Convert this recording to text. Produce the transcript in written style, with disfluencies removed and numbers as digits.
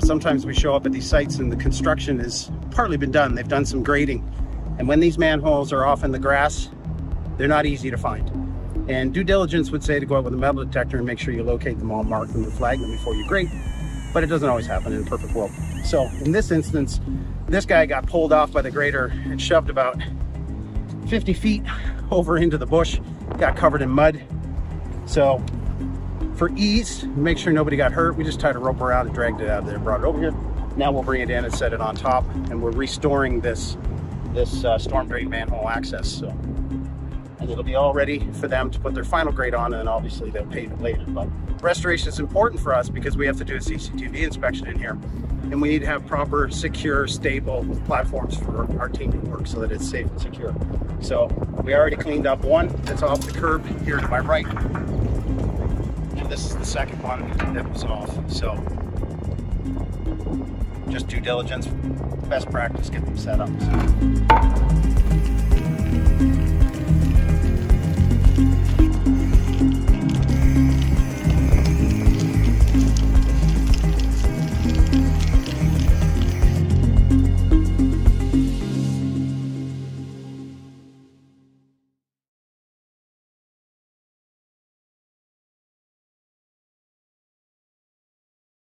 sometimes we show up at these sites and the construction has partly been done. They've done some grading. And when these manholes are off in the grass, they're not easy to find. And due diligence would say to go out with a metal detector and make sure you locate them all, mark them and flag them before you grade. But it doesn't always happen in a perfect world. So in this instance, this guy got pulled off by the grader and shoved about 50 feet over into the bush, got covered in mud. So for ease, make sure nobody got hurt, we just tied a rope around and dragged it out of there, brought it over here. Now we'll bring it in and set it on top, and we're restoring this storm drain manhole access. So, and it'll be all ready for them to put their final grade on, and then obviously they'll pave it later. But restoration is important for us because we have to do a CCTV inspection in here, and we need to have proper, secure, stable platforms for our team to work so that it's safe and secure. So we already cleaned up one that's off the curb here to my right, and this is the second one that was off. So just due diligence, best practice, get them set up. So.